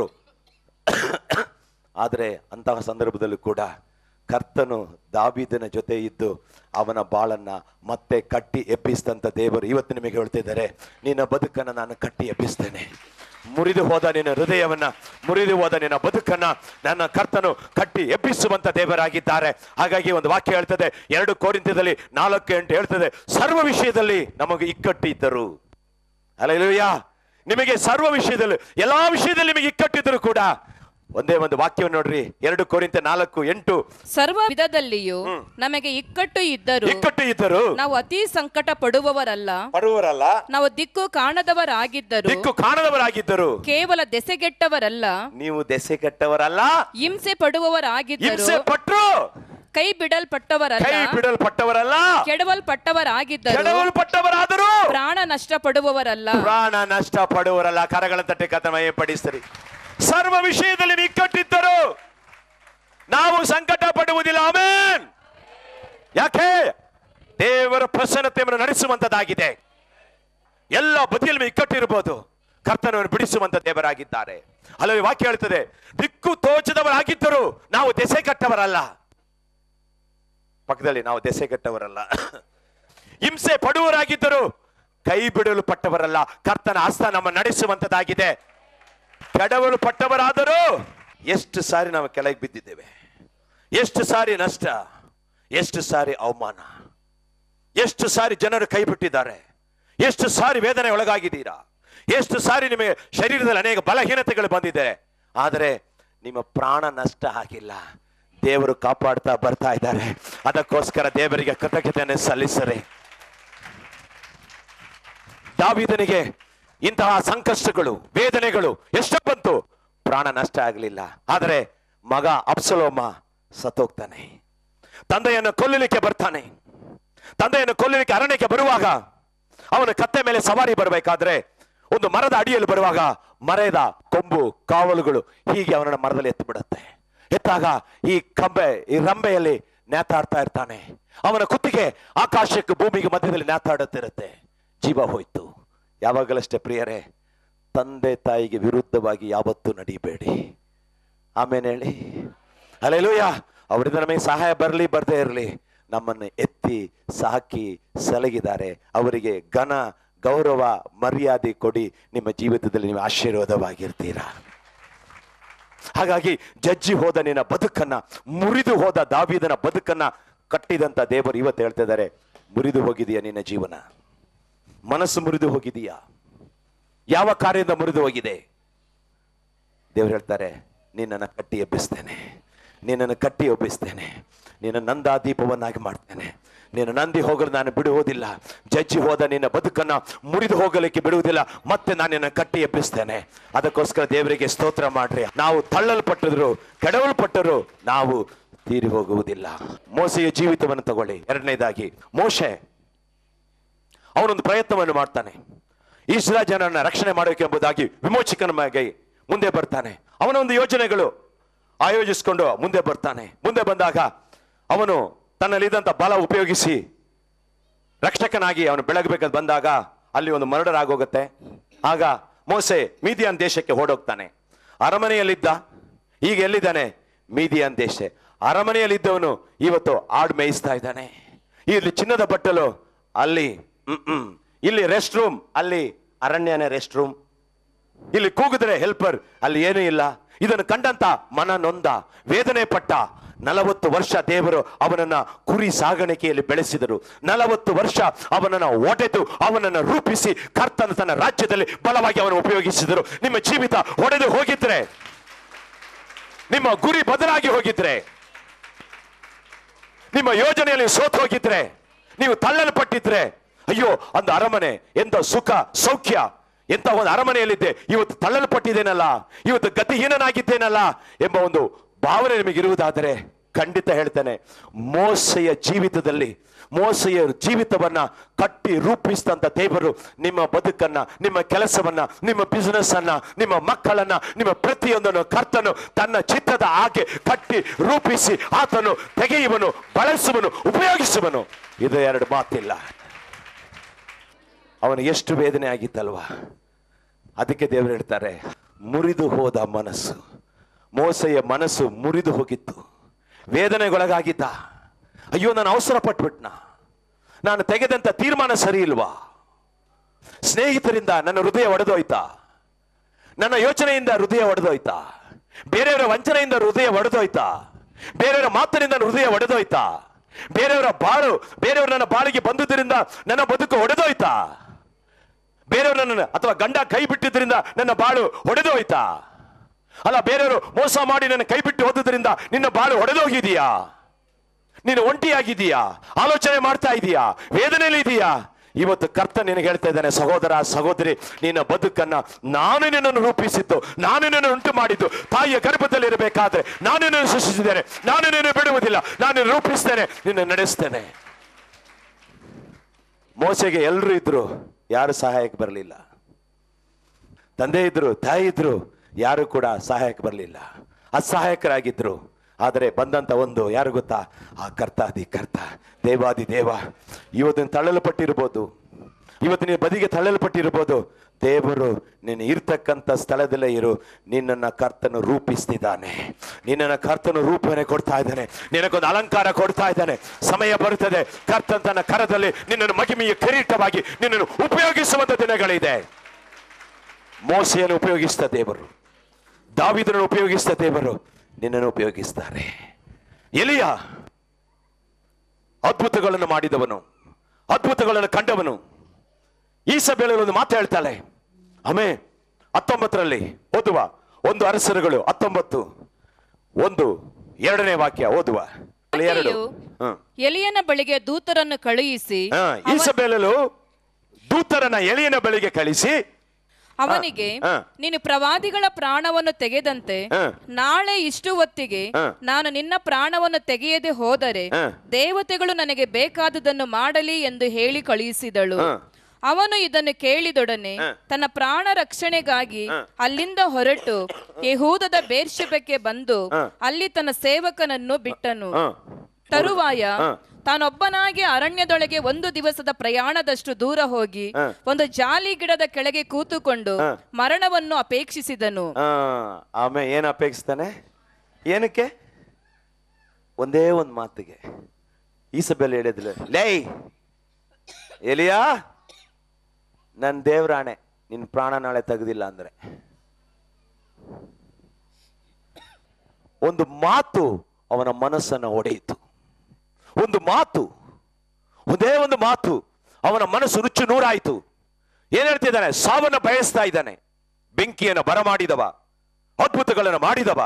ಆದರೆ ಅಂತಹ ಸಂದರ್ಭದಲ್ಲೂ ಕೂಡ ಕರ್ತನು ದಾವೀದನ ಜೊತೆ ಇದ್ದು ಅವನ ಬಾಳನ್ನ ಮತ್ತೆ ಕಟ್ಟಿ ಎಬ್ಬಿಸಿದಂತ ದೇವರು ಇವತ್ತು ನಿಮಗೆ ಹೇಳ್ತಿದ್ದಾರೆ, ನಿನ್ನ ಬದುಕನ್ನು ನಾನು ಕಟ್ಟಿ ಎಬ್ಬಿಸ್ತೇನೆ. ಮುರಿದು ಹೋದ ನಿನ್ನ ಹೃದಯವನ್ನ, ಮುರಿದು ಹೋದ ನಿನ್ನ ಬದುಕನ್ನ ನನ್ನ ಕರ್ತನು ಕಟ್ಟಿ ಎಬ್ಬಿಸುವಂತ ದೇವರಾಗಿದ್ದಾರೆ. ಹಾಗಾಗಿ ಒಂದು ವಾಕ್ಯ ಹೇಳ್ತದೆ, 2 ಕೊರಿಂಥದಲ್ಲಿ 4:8 ಹೇಳ್ತದೆ, ಸರ್ವ ವಿಷಯದಲ್ಲಿ ನಮಗೆ ಇಕ್ಕಟ್ಟು ಇದ್ದರು. ಹಲ್ಲೆಲೂಯಾ. ನಿಮಗೆ ಸರ್ವ ವಿಷಯದಲ್ಲಿ, ಎಲ್ಲಾ ವಿಷಯದಲ್ಲಿ ನಿಮಗೆ ಇಕ್ಕಟ್ಟಿದ್ದರು ಕೂಡ ಒಂದೇ ಒಂದು ವಾಕ್ಯವನ್ನು ನೋಡ್ರಿ, 2 ಕೊರಿಂಥ 4:8. ಸರ್ವ ವಿಧದಲ್ಲಿಯೂ ನಮಗೆ ಇಕ್ಕಟ್ಟು ಇದ್ದರು ನಾವು ಅತಿ ಸಂಕಟ ಪಡುವವರಲ್ಲ, ನಾವು ದಿಕ್ಕು ಕಾಣದವರಾಗಿದ್ದರು ಕೇವಲ ದೆಸೆಗೆಟ್ಟವರಲ್ಲ, ನೀವು ದೆಸೆಗೆಟ್ಟವರಲ್ಲ, ಹಿಂಸೆ ಪಡುವವರಾಗಿದ್ದರು, ಕೈ ಬಿಡಲ್ಪಟ್ಟವರಲ್ಲ, ಕೆಡವಲ್ಪಟ್ಟವರಾಗಿದ್ದರು, ಪ್ರಾಣ ನಷ್ಟ ಪಡುವವರಲ್ಲ. ಕರಗಳ ತಟ್ಟೆ ಕಥಮಯ ಪಡಿಸ್ತಾರೆ. ಸರ್ವ ವಿಷಯದಲ್ಲಿ ಇಕ್ಕಟ್ಟಿದ್ದರು, ನಾವು ಸಂಕಟ ಪಡುವುದಿಲ್ಲ. ಆಮೆನ್. ಯಾಕೆ? ದೇವರ ಪ್ರಸನ್ನತೆಯನ್ನು ನಡೆಸುವಂತದ್ದಾಗಿದೆ. ಎಲ್ಲ ಬದಿಯಲ್ಲಿ ಇಕ್ಕಟ್ಟಿರಬಹುದು, ಕರ್ತನನ್ನು ಬಿಡಿಸುವಂತ ದೇವರಾಗಿದ್ದಾರೆ. ಅಲ್ಲವೇ ವಾಕ್ಯ ಹೇಳ್ತದೆ, ದಿಕ್ಕು ತೋಚದವರಾಗಿದ್ದರು, ನಾವು ದೆಸೆಗೆಟ್ಟವರಲ್ಲ. ಪಕ್ಕದಲ್ಲಿ ನಾವು ದೆಸೆಗೆಟ್ಟವರಲ್ಲ. ಹಿಂಸೆ ಪಡುವವರಾಗಿದ್ದರು, ಕೈ ಬಿಡಲು ಪಟ್ಟವರಲ್ಲ. ಕರ್ತನ ಹಸ್ತ ನಮ್ಮ ನಡೆಸುವಂತದ್ದಾಗಿದೆ. ಕೆಡವಲು ಪಟ್ಟವರಾದರೂ ಎಷ್ಟು ಸಾರಿ ನಾವು ಕೆಳಗೆ ಬಿದ್ದಿದ್ದೇವೆ, ಎಷ್ಟು ಸಾರಿ ನಷ್ಟ, ಎಷ್ಟು ಸಾರಿ ಅವಮಾನ, ಎಷ್ಟು ಸಾರಿ ಜನರು ಕೈ ಬಿಟ್ಟಿದ್ದಾರೆ, ಎಷ್ಟು ಸಾರಿ ವೇದನೆ ಒಳಗಾಗಿದ್ದೀರಾ, ಎಷ್ಟು ಸಾರಿ ನಿಮಗೆ ಶರೀರದಲ್ಲಿ ಅನೇಕ ಬಲಹೀನತೆಗಳು ಬಂದಿದೆ. ಆದರೆ ನಿಮ್ಮ ಪ್ರಾಣ ನಷ್ಟ ಆಗಿಲ್ಲ. ದೇವರು ಕಾಪಾಡ್ತಾ ಬರ್ತಾ ಇದ್ದಾರೆ. ಅದಕ್ಕೋಸ್ಕರ ದೇವರಿಗೆ ಕೃತಜ್ಞತೆಯನ್ನು ಸಲ್ಲಿಸರಿ. ದಾವೀದನಿಗೆ ಇಂತಹ ಸಂಕಷ್ಟಗಳು, ವೇದನೆಗಳು ಎಷ್ಟೋ ಬಂತು, ಪ್ರಾಣ ನಷ್ಟ ಆಗಲಿಲ್ಲ. ಆದರೆ ಮಗ ಅಬ್ಸಲೋಮ ಸತ್ತೋಗ್ತಾನೆ. ತಂದೆಯನ್ನು ಕೊಲ್ಲಲಿಕ್ಕೆ ಬರ್ತಾನೆ. ತಂದೆಯನ್ನು ಕೊಲ್ಲಲಿಕ್ಕೆ ಅರಣ್ಯಕ್ಕೆ ಬರುವಾಗ ಅವನ ಕತ್ತೆ ಮೇಲೆ ಸವಾರಿ ಬರಬೇಕಾದ್ರೆ ಒಂದು ಮರದ ಅಡಿಯಲ್ಲಿ ಬರುವಾಗ ಮರದ ಕೊಂಬು ಕಾವಲುಗಳು ಹೀಗೆ ಅವನನ್ನ ಮರದಲ್ಲಿ ಎತ್ತು ಬಿಡುತ್ತೆ. ಎತ್ತಾಗ ಈ ರಂಬೆಯಲ್ಲಿ ನೇತಾಡ್ತಾ ಇರ್ತಾನೆ. ಅವನ ಕುತ್ತಿಗೆ ಆಕಾಶಕ್ಕೆ ಭೂಮಿಗೆ ಮಧ್ಯದಲ್ಲಿ ನೇತಾಡುತ್ತಿರುತ್ತೆ. ಜೀವ ಹೋಯ್ತು. ಯಾವಾಗಲಷ್ಟೇ ಪ್ರಿಯರೇ, ತಂದೆ ತಾಯಿಗೆ ವಿರುದ್ಧವಾಗಿ ಯಾವತ್ತೂ ನಡಿಬೇಡಿ. ಆಮೇಲೆ ಹೇಳಿ ಹಲ್ಲೆಲೂಯಾ. ಅವರಿಂದ ನಮಗೆ ಸಹಾಯ ಬರಲಿ ಬರದೇ ಇರಲಿ, ನಮ್ಮನ್ನು ಎತ್ತಿ ಸಾಕಿ ಸಲಗಿದ್ದಾರೆ. ಅವರಿಗೆ ಘನ ಗೌರವ ಮರ್ಯಾದೆ ಕೊಡಿ. ನಿಮ್ಮ ಜೀವಿತದಲ್ಲಿ ನೀವು ಆಶೀರ್ವಾದವಾಗಿರ್ತೀರಾ. ಹಾಗಾಗಿ ಜಜ್ಜಿ ಹೋದ ನಿನ್ನ ಬದುಕನ್ನ, ಮುರಿದು ಹೋದ ದಾವೀದನ ಬದುಕನ್ನ ಕಟ್ಟಿದಂತ ದೇವರು ಇವತ್ತು ಹೇಳ್ತಾ ಇದ್ದಾರೆ, ಮುರಿದು ಹೋಗಿದೆಯಾ ನಿನ್ನ ಜೀವನ? ಮನಸ್ಸು ಮುರಿದು ಹೋಗಿದೆಯಾ? ಯಾವ ಕಾರ್ಯದಿಂದ ಮುರಿದು ಹೋಗಿದೆ? ದೇವರು ಹೇಳ್ತಾರೆ, ನಿನ್ನನ್ನು ಕಟ್ಟಿ ಎಬ್ಬಿಸ್ತೇನೆ, ನಿನ್ನನ್ನು ಕಟ್ಟಿ ಎಬ್ಬಿಸ್ತೇನೆ, ನಿನ್ನ ನಂದಾದೀಪವನ್ನಾಗಿ ಮಾಡ್ತೇನೆ. ನಿನ್ನ ನಂದಿ ಹೋಗಲು ನಾನು ಬಿಡುವುದಿಲ್ಲ. ಜಜ್ಜಿ ಹೋದ ನಿನ್ನ ಬದುಕನ್ನ ಮುರಿದು ಹೋಗಲಿಕ್ಕೆ ಬಿಡುವುದಿಲ್ಲ. ಮತ್ತೆ ನಾನು ನಿನ್ನ ಕಟ್ಟಿ ಎಬ್ಬಿಸ್ತೇನೆ. ಅದಕ್ಕೋಸ್ಕರ ದೇವರಿಗೆ ಸ್ತೋತ್ರ ಮಾಡ್ರಿ. ನಾವು ತಳ್ಳಲ್ಪಟ್ಟರು, ಕೆಡವಲ್ಪಟ್ಟರು, ನಾವು ತೀರಿ ಹೋಗುವುದಿಲ್ಲ. ಮೋಸೆಯ ಜೀವಿತವನ್ನು ತಗೊಳ್ಳಿ. ಎರಡನೇದಾಗಿ ಮೋಶೆ ಅವನೊಂದು ಪ್ರಯತ್ನವನ್ನು ಮಾಡ್ತಾನೆ. ಇಸ್ರಾಯೇಲ್ ಜನರನ್ನ ರಕ್ಷಣೆ ಮಾಡಬೇಕು ಎಂಬುದಾಗಿ ವಿಮೋಚಕನಾಗಿ ಮುಂದೆ ಬರ್ತಾನೆ. ಅವನ ಒಂದು ಯೋಜನೆಗಳು ಆಯೋಜಿಸಿಕೊಂಡು ಮುಂದೆ ಬರ್ತಾನೆ. ಮುಂದೆ ಬಂದಾಗ ಅವನು ತನ್ನಲ್ಲಿದ್ದಂಥ ಬಲ ಉಪಯೋಗಿಸಿ ರಕ್ಷಕನಾಗಿ ಅವನು ಬೆಳಗಬೇಕಂತ ಬಂದಾಗ ಅಲ್ಲಿ ಒಂದು ಮರ್ಡರ್ ಆಗೋಗುತ್ತೆ. ಆಗ ಮೋಸೆ ಮೀದಿಯಾನ್ ದೇಶಕ್ಕೆ ಓಡೋಗ್ತಾನೆ. ಅರಮನೆಯಲ್ಲಿದ್ದ, ಈಗ ಎಲ್ಲಿದ್ದಾನೆ? ಮೀದಿಯಾನ್ ದೇಶ. ಅರಮನೆಯಲ್ಲಿದ್ದವನು ಇವತ್ತು ಆಡು ಮೇಯಿಸ್ತಾ ಇದ್ದಾನೆ. ಇಲ್ಲಿ ಚಿನ್ನದ ಬಟ್ಟಲು, ಅಲ್ಲಿ ಇಲ್ಲಿ ರೆಸ್ಟ್ ರೂಮ್, ಅಲ್ಲಿ ಅರಣ್ಯನೇ ರೆಸ್ಟ್ ರೂಮ್. ಇಲ್ಲಿ ಕೂಗಿದ್ರೆ ಹೆಲ್ಪರ್, ಅಲ್ಲಿ ಏನೂ ಇಲ್ಲ. ಇದನ್ನು ಕಂಡಂತ ಮನ ನೊಂದ, ವೇದನೆ ಪಟ್ಟ. 40 ವರ್ಷ ದೇವರು ಅವನನ್ನ ಕುರಿ ಸಾಗಾಣಿಕೆಯಲ್ಲಿ ಬೆಳೆಸಿದರು. 40 ವರ್ಷ ಅವನನ್ನ ಒಡೆದು ಅವನನ್ನ ರೂಪಿಸಿ ಕರ್ತನ ತನ್ನ ರಾಜ್ಯದಲ್ಲಿ ಬಲವಾಗಿ ಅವನು ಉಪಯೋಗಿಸಿದರು. ನಿಮ್ಮ ಜೀವಿತ ಒಡೆದು ಹೋಗಿದ್ರೆ, ನಿಮ್ಮ ಗುರಿ ಬದಲಾಗಿ ಹೋಗಿದ್ರೆ, ನಿಮ್ಮ ಯೋಜನೆಯಲ್ಲಿ ಸೋತು ಹೋಗಿದ್ರೆ, ನೀವು ತಳ್ಳಲ್ಪಟ್ಟಿದ್ರೆ, ಅಯ್ಯೋ ಒಂದು ಅರಮನೆ, ಎಂತ ಸುಖ ಸೌಖ್ಯ, ಎಂತ ಒಂದು ಅರಮನೆಯಲ್ಲಿದ್ದೆ, ಇವತ್ತು ತಳ್ಳಲ್ಪಟ್ಟಿದ್ದೇನಲ್ಲ, ಇವತ್ತು ಗತಿಹೀನನಾಗಿದ್ದೇನಲ್ಲ ಎಂಬ ಒಂದು ಭಾವನೆ ನಿಮಗಿರುವುದಾದರೆ ಖಂಡಿತ ಹೇಳ್ತೇನೆ, ಮೋಸೆಯ ಜೀವಿತದಲ್ಲಿ, ಮೋಸೆಯ ಜೀವಿತವನ್ನ ಕಟ್ಟಿ ರೂಪಿಸಿದಂತ ದೇವರು ನಿಮ್ಮ ಬದುಕನ್ನ, ನಿಮ್ಮ ಕೆಲಸವನ್ನ, ನಿಮ್ಮ ಬಿಸಿನೆಸ್ ಅನ್ನ, ನಿಮ್ಮ ಮಕ್ಕಳನ್ನ, ನಿಮ್ಮ ಪ್ರತಿಯೊಂದನ್ನು ಕರ್ತನು ತನ್ನ ಚಿತ್ತದ ಹಾಗೆ ಕಟ್ಟಿ ರೂಪಿಸಿ ಆತನು ತೆಗೆಯುವನು, ಬಳಸುವನು, ಉಪಯೋಗಿಸುವನು. ಇದು ಎರಡು ಮಾತಿಲ್ಲ. ಅವನಿಗೆ ಎಷ್ಟು ವೇದನೆ ಆಗಿತ್ತಲ್ವಾ. ಅದಕ್ಕೆ ದೇವರು ಹೇಳ್ತಾರೆ, ಮುರಿದು ಹೋದ ಮನಸ್ಸು. ಮೋಸೆಯ ಮನಸ್ಸು ಮುರಿದು ಹೋಗಿತ್ತು, ವೇದನೆಗೊಳಗಾಗಿದ್ದ. ಅಯ್ಯೋ ನಾನು ಅವಸರ ಪಟ್ಬಿಟ್ನ, ನಾನು ತೆಗೆದಂತ ತೀರ್ಮಾನ ಸರಿ ಇಲ್ವಾ, ಸ್ನೇಹಿತರಿಂದ ನನ್ನ ಹೃದಯ ಒಡೆದೋಯ್ತಾ, ನನ್ನ ಯೋಚನೆಯಿಂದ ಹೃದಯ ಒಡೆದೋಯ್ತಾ, ಬೇರೆಯವರ ವಂಚನೆಯಿಂದ ಹೃದಯ ಒಡೆದೋಯ್ತಾ, ಬೇರೆಯವರ ಮಾತಿನಿಂದ ಹೃದಯ ಒಡೆದೋಯ್ತಾ, ಬೇರೆಯವರು ನನ್ನ ಬಾಳಿಗೆ ಬಂದುದರಿಂದ ನನ್ನ ಬದುಕು ಒಡೆದೋಯ್ತಾ, ಬೇರೆಯವರು ನನ್ನ ಅಥವಾ ಗಂಡ ಕೈ ಬಿಟ್ಟಿದ್ರಿಂದ ನನ್ನ ಬಾಳು ಹೊಡೆದೋಯ್ತಾ, ಅಲ್ಲ ಬೇರೆಯವರು ಮೋಸ ಮಾಡಿ ನನ್ನ ಕೈ ಬಿಟ್ಟು ಹೋದ್ರಿಂದ ನಿನ್ನ ಬಾಳು ಹೊಡೆದೋಗಿದೀಯಾ, ನೀನು ಒಂಟಿಯಾಗಿದೀಯಾ, ಆಲೋಚನೆ ಮಾಡ್ತಾ ಇದೀಯಾ, ವೇದನೆಯಲ್ಲಿ ಇದೀಯಾ. ಇವತ್ತು ಕರ್ತ ನಿನಗೆ ಹೇಳ್ತಾ ಇದ್ದಾನೆ, ಸಹೋದರ ಸಹೋದರಿ, ನಿನ್ನ ಬದುಕನ್ನ ನಾನು ನಿನ್ನನ್ನು ರೂಪಿಸಿದ್ದು, ನಾನು ನಿನ್ನನ್ನು ಉಂಟು ಮಾಡಿದ್ದು, ತಾಯಿಯ ಗರ್ಭದಲ್ಲಿ ಇರಬೇಕಾದ್ರೆ ನಾನು ನಿನ್ನನ್ನು ಸೃಷ್ಟಿಸಿದ್ದೇನೆ, ನಾನು ನಿನ್ನನ್ನು ಬಿಡುವುದಿಲ್ಲ, ನಾನು ರೂಪಿಸ್ತೇನೆ, ನಿನ್ನ ನಡೆಸ್ತೇನೆ. ಮೋಸೆಗೆ ಎಲ್ಲರೂ ಇದ್ರು, ಯಾರು ಸಹಾಯಕ್ಕೆ ಬರಲಿಲ್ಲ. ತಂದೆ ಇದ್ರು, ತಾಯಿ ಇದ್ರು, ಯಾರು ಕೂಡ ಸಹಾಯಕ್ಕೆ ಬರಲಿಲ್ಲ, ಅಸಹಾಯಕರಾಗಿದ್ರು. ಆದರೆ ಬಂದಂತ ಒಂದು ಯಾರು ಗೊತ್ತಾ, ಆ ಕರ್ತಾದಿ ಕರ್ತ, ದೇವಾದಿ ದೇವ. ಇವತ್ತು ನೀನು ತಳ್ಳಲ್ಪಟ್ಟಿರ್ಬೋದು, ಇವತ್ತು ನೀನು ಬದಿಗೆ ತಳ್ಳಲ್ಪಟ್ಟಿರ್ಬೋದು. ದೇವರು ನೀನು ಇರ್ತಕ್ಕಂಥ ಸ್ಥಳದಲ್ಲೇ ಇರು, ನಿನ್ನನ್ನು ಕರ್ತನು ರೂಪಿಸ್ತಿದ್ದಾನೆ, ನಿನ್ನನ್ನು ಕರ್ತನು ರೂಪನೆ ಕೊಡ್ತಾ ಇದ್ದಾನೆ, ನಿನಗೊಂದು ಅಲಂಕಾರ ಕೊಡ್ತಾ ಇದ್ದಾನೆ. ಸಮಯ ಬರುತ್ತದೆ, ಕರ್ತನ ತನ್ನ ಕರದಲ್ಲಿ ನಿನ್ನನ್ನು ಮಹಿಮೆಯ ಕಿರೀಟವಾಗಿ ನಿನ್ನನ್ನು ಉಪಯೋಗಿಸುವಂತ ದಿನಗಳಿದೆ. ಮೋಸೆಯನ್ನು ಉಪಯೋಗಿಸಿದ ದೇವರು, ದಾವೀದನನ್ನು ಉಪಯೋಗಿಸಿದ ದೇವರು ನಿನ್ನನ್ನು ಉಪಯೋಗಿಸ್ತಾರೆ. ಎಲಿಯ ಅದ್ಭುತಗಳನ್ನು ಮಾಡಿದವನು, ಅದ್ಭುತಗಳನ್ನು ಕಂಡವನು. ಈಸಬೇಲಳು ಒಂದು ಮಾತು ಹೇಳ್ತಾಳೆ, ಆಮೇ 19ರಲ್ಲಿ ಓದುವ, 1 ಅರಸರುಗಳು 19:1 ವಾಕ್ಯ ಓದುವ. ಎಲಿಯನ ಬಳಿಗೆ ದೂತರನ್ನು ಕಳುಹಿಸಿ, ಈಸಬೇಲಳು ದೂತರನ್ನ ಎಲಿಯನ ಬಳಿಗೆ ಕಳಿಸಿ ಅವನಿಗೆ, ನೀನು ಪ್ರವಾದಿಗಳ ಪ್ರಾಣವನ್ನು ತೆಗೆದಂತೆ ನಾಳೆ ಇಷ್ಟು ಹೊತ್ತಿಗೆ ನಾನು ನಿನ್ನ ಪ್ರಾಣವನ್ನು ತೆಗೆಯದೆ ಹೋದರೆ ದೇವತೆಗಳು ನನಗೆ ಬೇಕಾದುದನ್ನು ಮಾಡಲಿ ಎಂದು ಹೇಳಿ ಕಳುಹಿಸಿದಳು. ಅವನು ಇದನ್ನು ಕೇಳಿದೊಡನೆ ತನ್ನ ಪ್ರಾಣ ರಕ್ಷಣೆಗಾಗಿ ಅಲ್ಲಿಂದ ಹೊರಟು ಯೆಹೂದದ ಬೇರ್ಷೆಬಕ್ಕೆ ಬಂದು ಅಲ್ಲಿ ತನ್ನ ಸೇವಕನನ್ನು ಬಿಟ್ಟನು. ತರುವಾಯ ತಾನೊಬ್ಬನಾಗಿ ಅರಣ್ಯದೊಳಗೆ 1 ದಿವಸದ ಪ್ರಯಾಣದಷ್ಟು ದೂರ ಹೋಗಿ ಒಂದು ಜಾಲಿ ಗಿಡದ ಕೆಳಗೆ ಕೂತುಕೊಂಡು ಮರಣವನ್ನು ಅಪೇಕ್ಷಿಸಿದನು. ಆಮೇಲೆ ಏನು ಅಪೇಕ್ಷಿಸ್ತಾನೆ? ಏನಕ್ಕೆ? ಒಂದೇ ಒಂದು ಮಾತಿಗೆ. ಈಸಬೇಲ್ ಹೇಳಿದ್ಲು, ಲೇ ಎಲಿಯಾ, ನನ್ನ ದೇವ್ರಾಣೆ, ನಿನ್ನ ಪ್ರಾಣ ನಾಳೆ ತೆಗೆದಿಲ್ಲ ಅಂದ್ರೆ. ಒಂದು ಮಾತು ಅವನ ಮನಸ್ಸನ್ನು ಒಡೆಯಿತು. ಒಂದು ಮಾತು, ಒಂದೇ ಒಂದು ಮಾತು ಅವನ ಮನಸ್ಸು ನುಚ್ಚು ನೂರಾಯಿತು. ಏನ್ ಹೇಳ್ತಿದ್ದಾನೆ? ಸಾವನ್ನ ಬಯಸ್ತಾ ಇದ್ದಾನೆ. ಬೆಂಕಿಯನ್ನು ಬರಮಾಡಿದವ, ಅದ್ಭುತಗಳನ್ನು ಮಾಡಿದವ,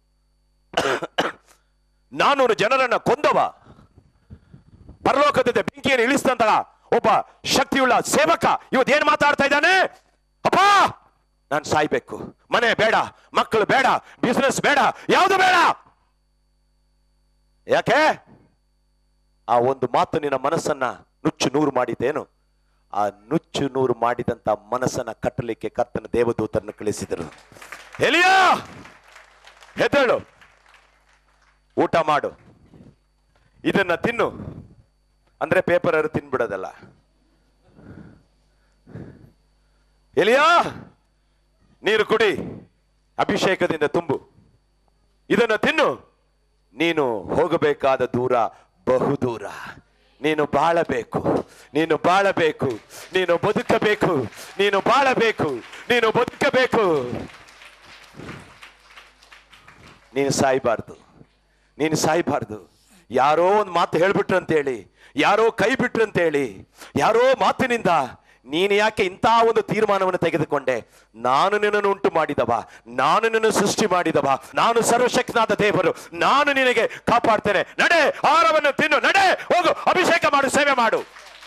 400 ಜನರನ್ನ ಕೊಂದವ, ಪರಲೋಕದ ಬೆಂಕಿಯನ್ನು ಇಳಿಸಿದಂತಹ ಒಬ್ಬ ಶಕ್ತಿಯುಳ್ಳ ಸೇವಕ ಇವತ್ತೇನು ಮಾತಾಡ್ತಾ ಇದ್ದಾನೆ? ಅಪ್ಪ ನಾನು ಸಾಯ್ಬೇಕು, ಮನೆ ಬೇಡ, ಮಕ್ಕಳು ಬೇಡ, ಬಿಸ್ನೆಸ್ ಬೇಡ, ಯಾವುದು ಬೇಡ. ಯಾಕೆ? ಆ ಒಂದು ಮಾತು ನಿನ್ನ ಮನಸ್ಸನ್ನ ನುಚ್ಚು ನೂರು ಮಾಡಿದ್ದೇನು? ಆ ನುಚ್ಚು ನೂರು ಮಾಡಿದಂತ ಮನಸ್ಸನ್ನ ಕಟ್ಟಲಿಕ್ಕೆ ಕರ್ತನ ದೇವದೂತರನ್ನು ಕಳಿಸಿದರು. ಎಲಿಯಾ ಎದ್ದೇಳು, ಊಟ ಮಾಡು, ಇದನ್ನ ತಿನ್ನು ಅಂದ್ರೆ ಪೇಪರ್ ಅವರು ತಿನ್ಬಿಡೋದಲ್ಲ. ಎಲಿಯಾ ನೀರು ಕುಡಿ, ಅಭಿಷೇಕದಿಂದ ತುಂಬು, ಇದನ್ನ ತಿನ್ನು, ನೀನು ಹೋಗಬೇಕಾದ ದೂರ ಬಹುದೂರ. ನೀನು ಬಾಳಬೇಕು, ನೀನು ಬಾಳಬೇಕು, ನೀನು ಬದುಕಬೇಕು, ನೀನು ಬಾಳಬೇಕು, ನೀನು ಬದುಕಬೇಕು. ನೀನು ಸಾಯ್ಬಾರ್ದು, ನೀನು ಸಾಯ್ಬಾರ್ದು. ಯಾರೋ ಒಂದು ಮಾತು ಹೇಳ್ಬಿಟ್ರಂತೇಳಿ, ಯಾರೋ ಕೈ ಬಿಟ್ರಂತೇಳಿ, ಯಾರೋ ಮಾತಿನಿಂದ ನೀನು ಯಾಕೆ ಇಂಥ ಒಂದು ತೀರ್ಮಾನವನ್ನು ತೆಗೆದುಕೊಂಡೆ? ನಾನು ನಿನ್ನನ್ನು ಉಂಟು ಮಾಡಿದವ, ನಾನು ನಿನ್ನನ್ನು ಸೃಷ್ಟಿ ಮಾಡಿದವ, ನಾನು ಸರ್ವಶಕ್ತನಾದ ದೇವರು, ನಾನು ನಿನಗೆ ಕಾಪಾಡ್ತೇನೆ. ನಡೆ, ಆಹಾರವನ್ನು ತಿನ್ನು, ನಡೆ, ಹೋಗು, ಅಭಿಷೇಕ ಮಾಡು, ಸೇವೆ ಮಾಡು.